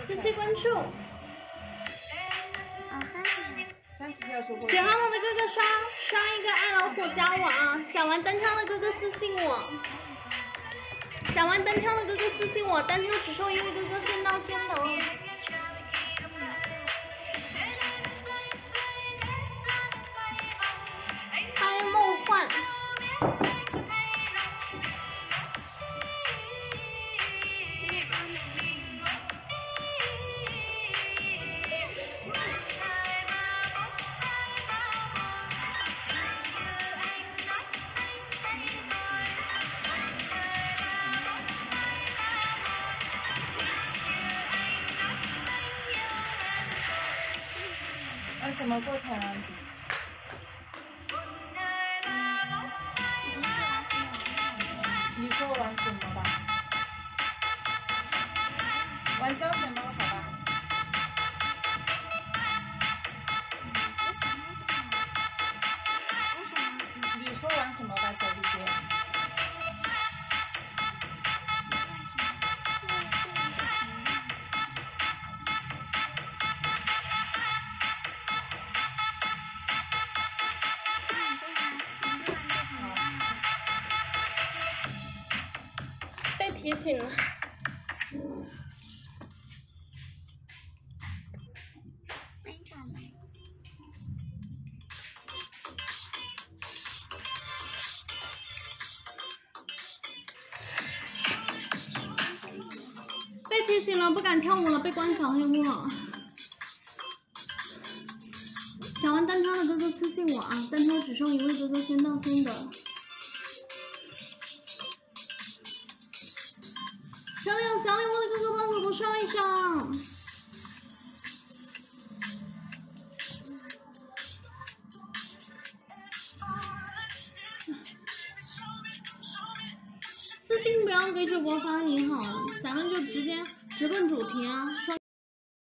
谢谢关注。 30票收获。 喜欢我的哥哥刷一个爱老虎加我啊！想玩单挑的哥哥私信我，想玩单挑的哥哥私信我，单挑只收一位哥哥，先到先得。欢迎梦幻。 什么过程？你说玩什么吧？玩交钱包好吧？你说玩什么吧，小弟姐？ 提醒了。被提醒了，不敢跳舞了，被关小黑屋了。想玩单挑的哥哥私信我啊，单挑只收一位哥哥，先到先得。 小李，我的哥哥帮主播上一上。私信不要给主播发你好，咱们就直接直奔主题啊。